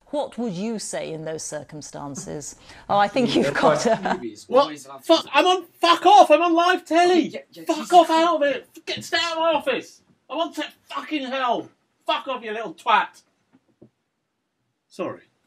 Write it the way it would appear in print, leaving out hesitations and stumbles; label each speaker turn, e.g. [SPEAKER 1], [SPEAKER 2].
[SPEAKER 1] What would you say in those circumstances? Oh, I think you've got to...
[SPEAKER 2] What? Fuck, fuck off! I'm on live telly! Fuck off out of it! Stay out of my office! I'm on fucking hell! Fuck off, you little twat! Sorry.